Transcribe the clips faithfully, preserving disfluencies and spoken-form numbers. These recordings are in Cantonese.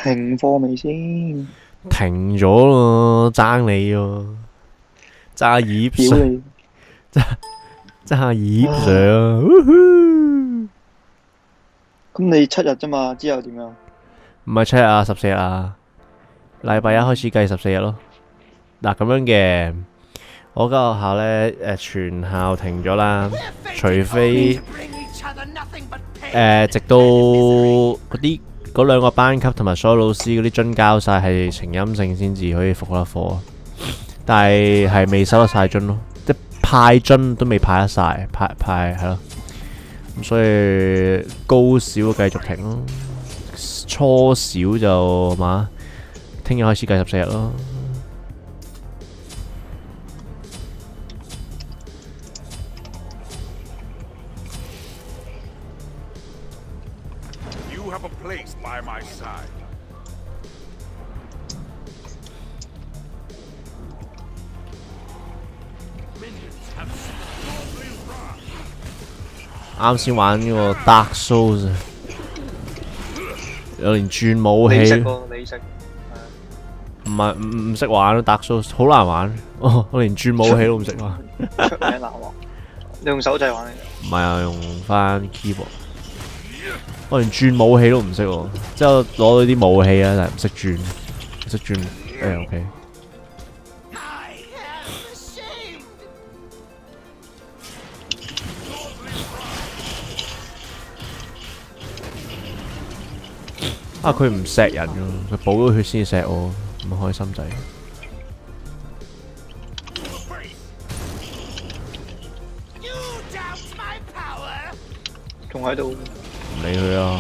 停課未先？ 停咗咯，爭你喎，爭阿葉上， 屌你！ 爭阿葉上啊！ 咁你七日啫嘛，之後點樣？ 唔係七日啊，十四日啊，禮拜一開始計十四日咯。嗱咁樣嘅，我間學校咧誒全校停咗啦，除非誒、呃、直到嗰啲嗰兩個班級同埋所有老師嗰啲樽交晒係呈陰性先至可以復得課，但係係未收得晒樽咯，即係派樽都未派得晒，派派係咯。咁所以高小繼續停咯，初小就嘛，聽日開始計十四日咯。啱先玩嗰個 Dark Souls， 有連轉武器， 你識喎，你識。 唔係唔唔識玩咯 Dark Souls， 好難玩。哦，我連轉武器都唔識玩。 出名難玩。你用手掣玩嚟？ 唔係啊，用翻 keyboard。我連轉武器都唔識喎，即係攞到啲武器啊，但係唔識轉，唔識轉誒 OK。啊！佢唔錫人㗎，佢補咗血先錫我，咁開心仔。 仲喺度。 唔理佢啊！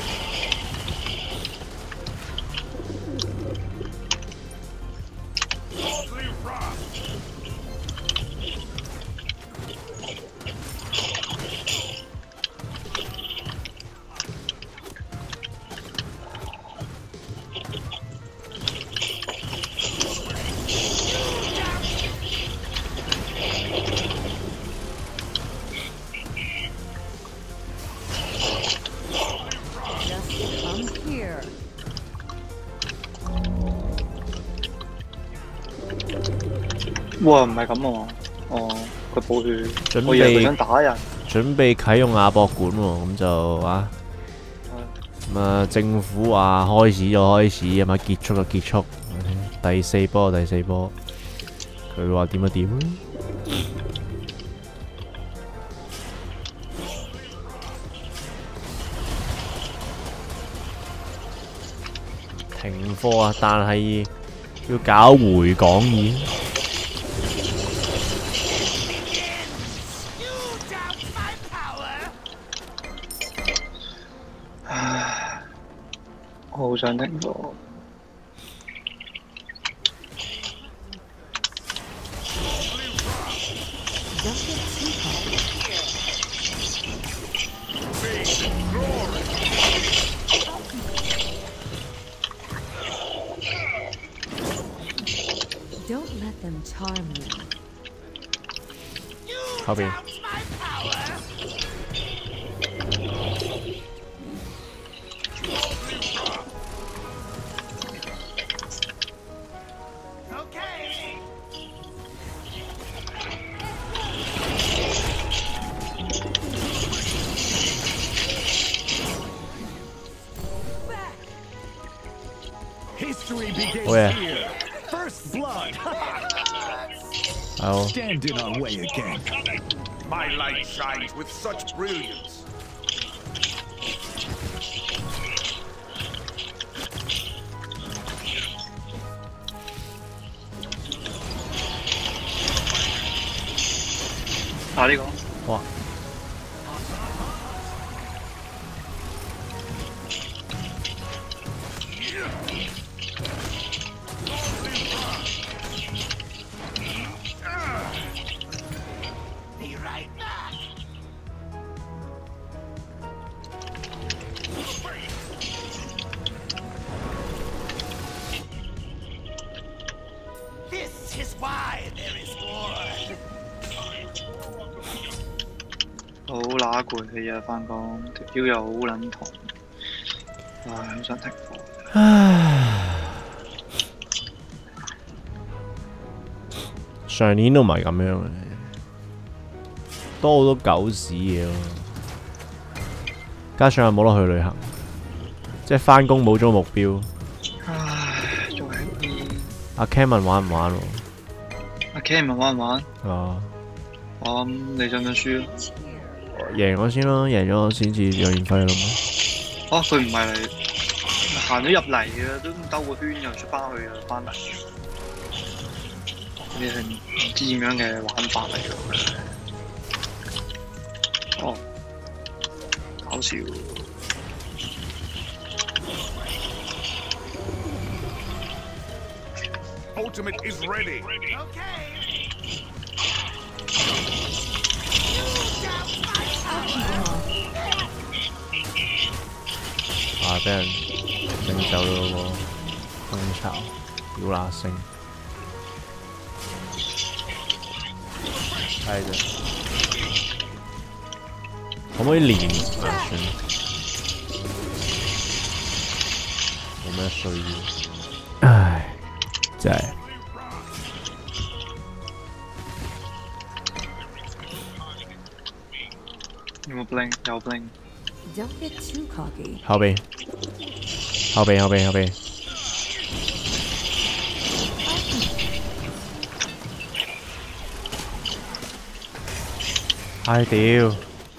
哇，唔係咁啊嘛，哦，佢補血， 準我以為佢備想打人。 準備啟用亞博館喎，咁就啊，咁啊政府話開始就開始，咁啊結束就結束，第四波第四波，佢話點就點。停課啊，但係要搞回港演。 我好想停課。後邊。 Where? First blood. Oh. Stand in our way again. My light shines with such brilliance. Ah, 呢個。 哇！ 好乸攰氣啊！返工條腰又好撚痛，唉，好想停課。 唉，上年都唔係咁樣嘅，多好多狗屎嘢咯。加上又冇得去旅行，即係翻工冇咗目標。 唉，仲係啲阿 Cameron 玩唔玩喎？ 阿 Cam 咪玩唔玩？ 啊， 我諗你想唔想輸？ 贏咗先咯，贏咗先至有年費啦嘛。 啊，佢唔係嚟行咗入嚟嘅，都兜個圈又出翻去啊，翻嚟。呢係唔知點樣嘅玩法嚟嘅。哦，搞笑。 Ultimate is ready. Okay. 啊！俾人拎走咗個蜂巢，妖乸星，係啫。可唔可以練啊？算，冇咩需要。唉，真係。 有冇 bling？ 有 bling。 Don't get too cocky. 後備，後備，後備，後備。唉屌！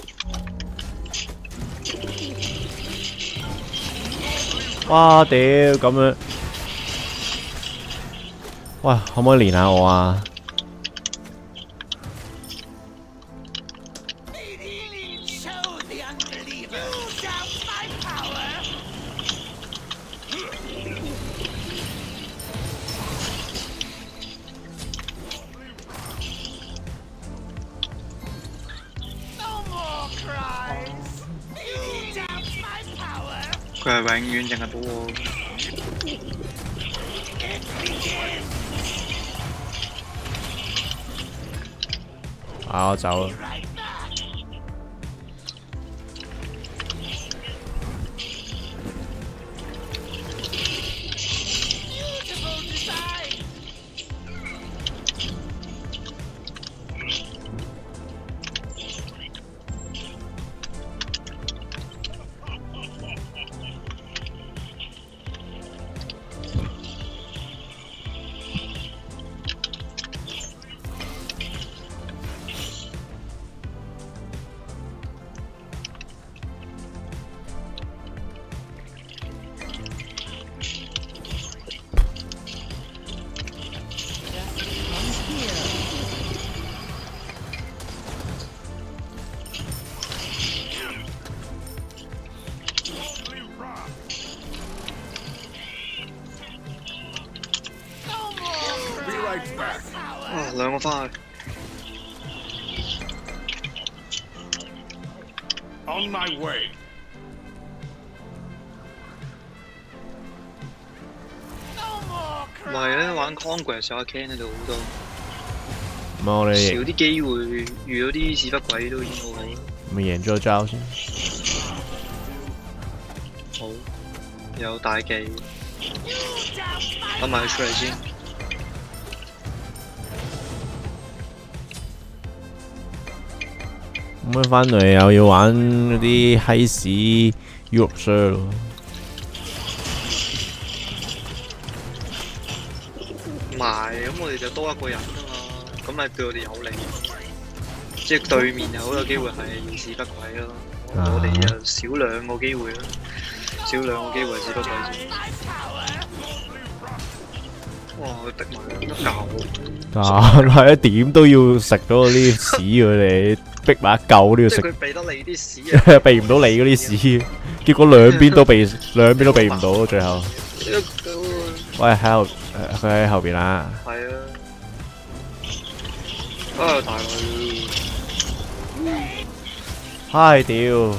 哇屌咁樣，喂，可唔可以連下我啊？ 佢係永遠淨係到我。 啊！我走啦。 啊，兩個翻去。 On my way. 唔係咧，玩 Conquest 有阿 Ken 喺度好多。 唔係我哋少啲機會遇到啲屎忽鬼都已經好好。 咪贏咗個招先。 好，有大技，等埋佢出嚟先。 咁樣翻嚟又要玩嗰啲閪屎 Europe Share 咯。 唔係，咁我哋就多一個人㗎嘛，咁咪對我哋有利。即係對面又好有機會係屎忽鬼咯， 啊、 我哋就少兩個機會咯，少兩個機會係屎忽鬼先。哇！佢逼埋一嚿。 但係一點都要食咗嗰啲屎佢哋，逼埋一嚿都要食。 即係佢避得你啲屎啊！ 避唔到你嗰啲屎，結果兩邊都避，兩邊都避唔到，最後。喂，喺後，佢喺後邊啦。 係啊。啊！大佬。 嗨屌！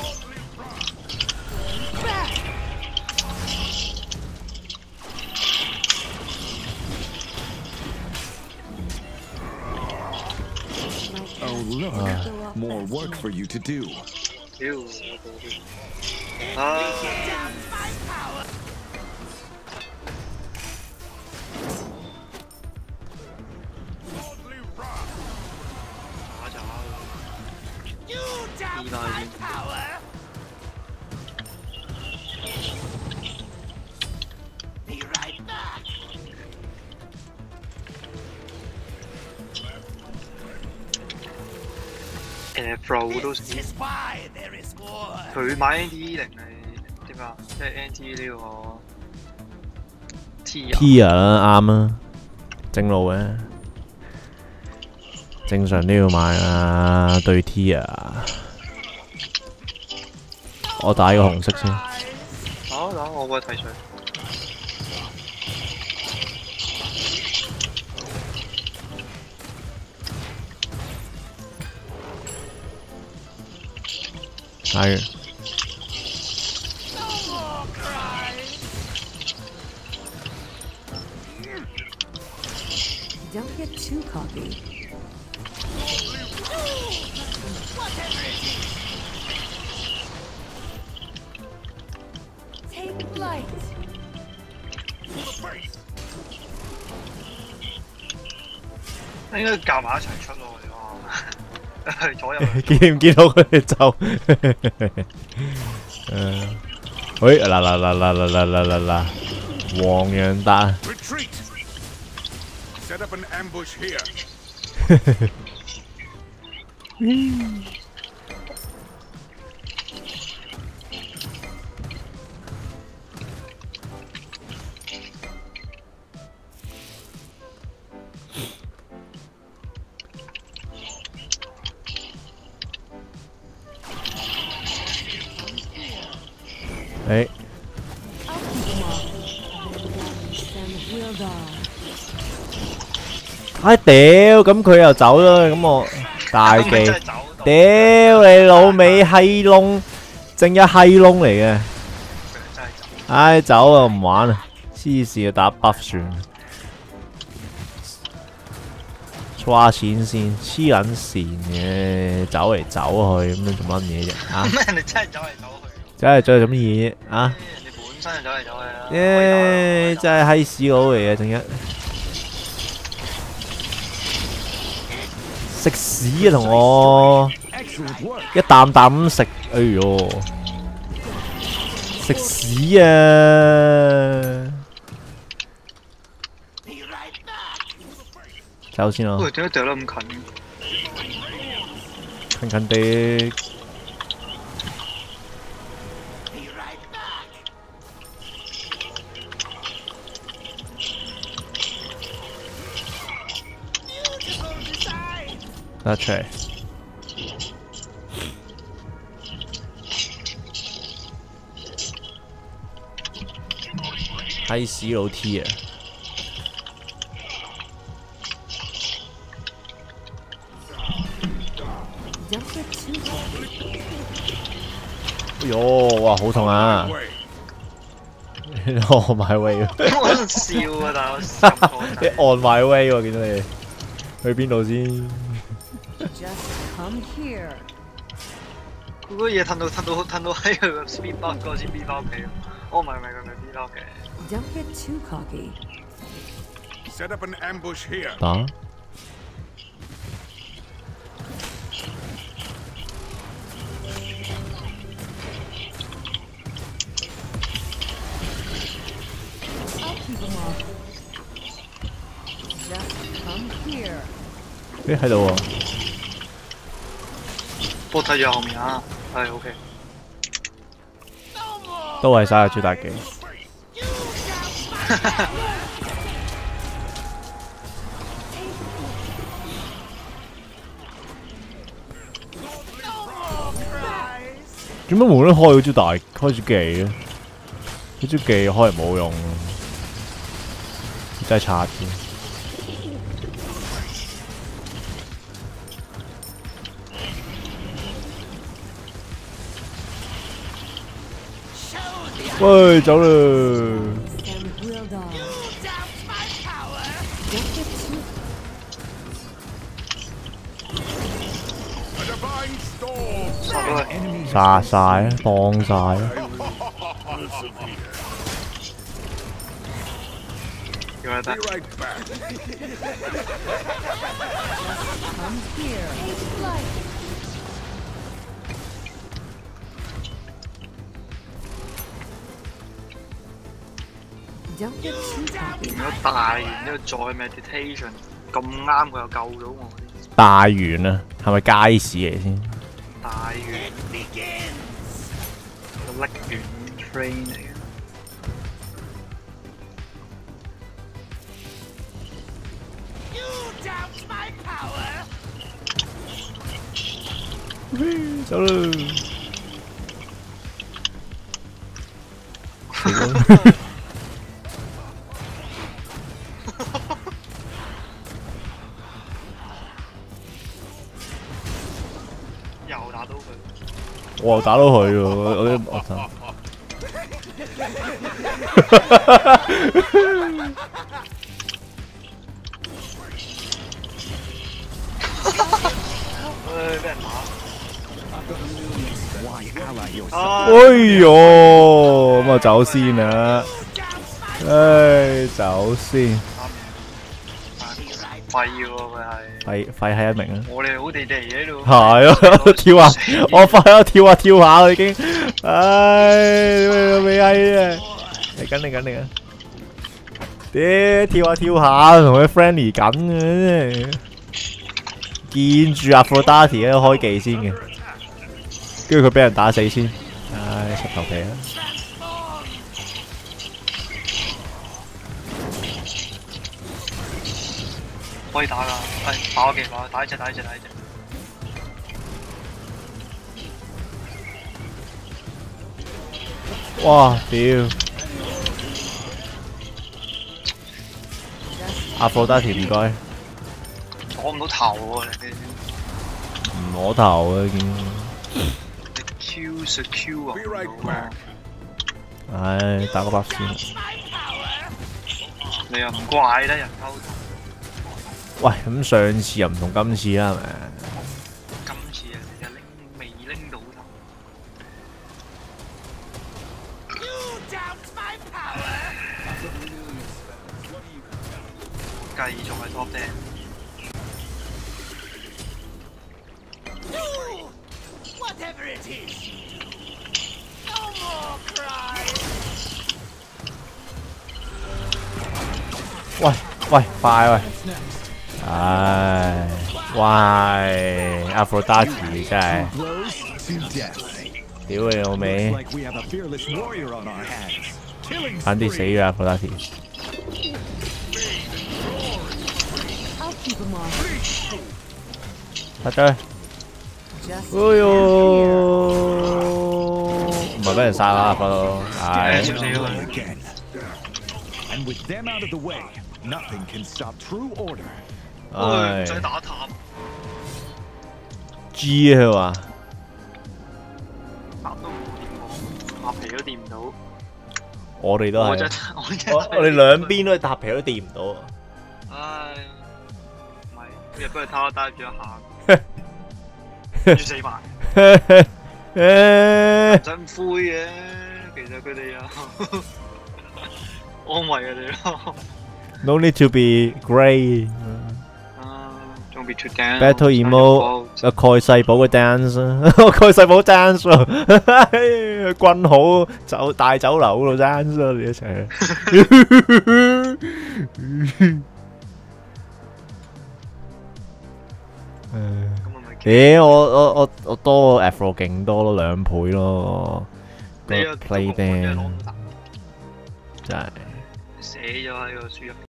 Oh look, more work for you to do. 屌！啊！ 晒先。誒 flow 都死，佢買 N T 零係點啊？即係 N T 呢個 T 啊 T 啦，啱啊，正路嘅，正常都要買啊，對 T 啊。我打個紅色先。 好，打我個提水。 打完。 Don't get too cocky. Take flight. 應該夾埋一齊出咯，你話左右。 見唔見到佢哋走？誒，喂，嗱嗱嗱嗱嗱嗱嗱嗱嗱，黃羊達。 Set up an ambush here. 誒，唉屌，咁佢又走啦，咁我大忌，屌你老味閪窿，正一閪窿嚟嘅，唉走啊唔玩啦，黐線啊打 buff 算，刷錢先，黐撚線嘅，走嚟走去咁樣做乜嘢啫？啊！ 咩人哋真係走嚟走去？ 真係做乜嘢啫？啊！ 人哋本身就走嚟走去啦。 耶！真係閪屎佬嚟嘅，正一食屎啊！同我一啖啖咁食，哎呦！食屎啊！走先咯。 喂，點解掉得咁近？ 近近地。得出嚟，閪屎佬 T 啊！哎呦，哇，好痛啊！我 on my way 我喺度笑啊，大佬！ 你 on my way 喎，見到你去邊度先？ Just come here. 嗰個嘢褪到褪到褪到喺佢個 speed bug 嗰先 B 翻屋企咯。哦，唔係唔係唔係 B 翻屋企。 Don't get too cocky. Set up an ambush here. 打。誒喺度喎， 我睇住後面啊，係 OK。 都係晒最大技。做乜無啦啦開嗰招大開招技咧？嗰招技開嚟冇用，真係差啲。 喂，走啦！殺晒，放晒。 Be right back. Don't get too cocky. 如果大完之後再 meditation， 咁啱佢又救到我。 大園啊，係咪街市嚟先？ 大完個甩完 train 嚟嘅。 走啦！ 又打到佢， 我又打到佢喎，我我啲惡心。 唉，俾人打。 Why ally yourself? 哎呦，咁啊走先啦！唉，走先。 廢喎佢係。 廢廢係一名啊！ 我哋好地地喺度。 係啊，跳下，我快咗跳下跳下已經。唉，未閪啊！嚟緊嚟緊嚟緊！屌，跳下跳下，同佢 friendly 緊嘅真係。見住阿 Aphrodite 喺度開技先嘅。 跟住佢俾人打死先，唉，出頭皮啦！ 可以打㗎，係打我技打，打一隻打一隻打一隻。 哇！屌！阿Aphrodite唔該， 攞唔到頭喎你。 唔攞頭啊已經。 Q 食 Q 啊！ Be right back. 唉，打個 buff 先。 你又唔怪得人溝頭。 喂，咁上次又唔同今次啦，係咪？ 今次啊，你就拎未拎到頭。繼續係 top ten。 Whatever it is. No more crying. 喂喂，快喂！唉，喂 ，Aphrodite 真係， Blows to death. 屌你老味， Like we have a fearless warrior on our hands. Killing 差啲死咗 Aphrodite。 I'll keep him off. 得咗。 Just 哎呦，唔係俾人殺啦，個唉， again. And with them out of the way, nothing can stop true order. 唉唔使打塔， ，G 佢話， 塔都冇掂過，塔皮都掂唔到。 我哋都我真係， 我真我我哋兩邊都係搭皮都掂唔到。 唉，唔係，日本佢偷單咗一下。 要四萬，唔使咁灰嘅，其實佢哋又安慰佢哋咯。 No need to be grey。 啊，仲 be too down。 Battle emo，阿蓋世寶嘅 dance，蓋世寶 dance 喎，軍好酒大酒樓嗰度 dance 咯，你一齊。咦，我我我我多 Afro 勁多咯，兩倍咯，個 play dance 真係。 寫咗喺個書入。